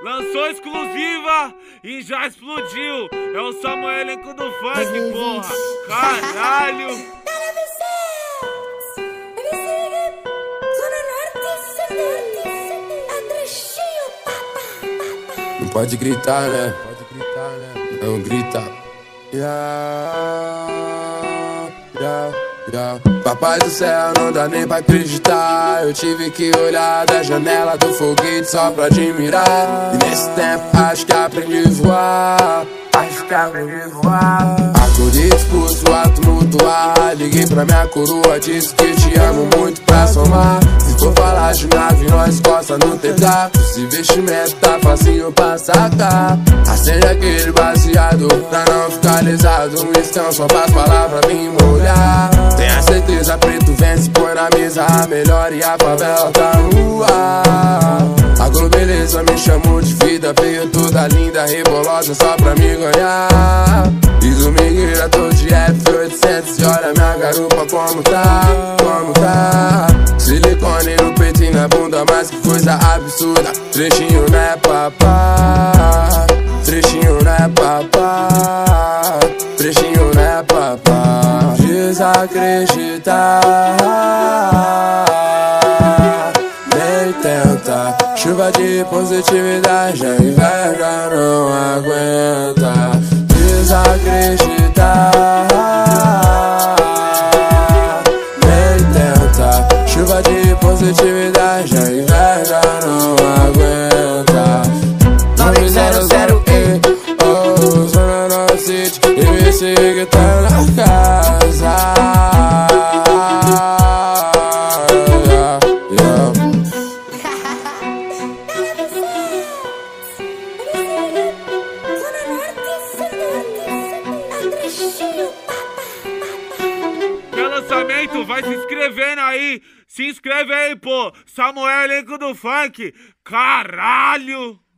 Lançou exclusiva e já explodiu. É o Samuel, elenco do funk, porra. Caralho. Não pode gritar, né? Não grita. Papai do céu, não dá nem pra acreditar. Eu tive que olhar da janela do foguete só pra admirar. E nesse tempo acho que aprendi a voar. Acordei disposto a tumultuar. Liguei pra minha coroa, disse que te amo muito pra somar. Se for falar de nave, nós costa no teclado. Esse vestimento tá facinho pra sacar. Acende aquele baseado pra não ficar lesado. Um estão só faz palavra me molhar. Tenha certeza, preto vence, põe na mesa a melhor e a favela tá no ar. A globeleza me chamou de vida, veio toda linda, rebolosa só pra me ganhar. E domingueira, tô de F800 e olha minha garupa como tá. Silicone no peito e na bunda, mas que coisa absurda. Trechinho né papá, trechinho né papá, trechinho né papá. Desacreditar, nem tenta. Chuva de positividade, a inveja não aguenta. Desacreditar, nem tenta. Chuva de positividade, a inveja não aguenta. 900 oh, Zona Norte City, e me siga tá na casa. Quer lançamento? Vai se inscrevendo aí. Se inscreve aí, pô. Samuel, elenco do funk. Caralho.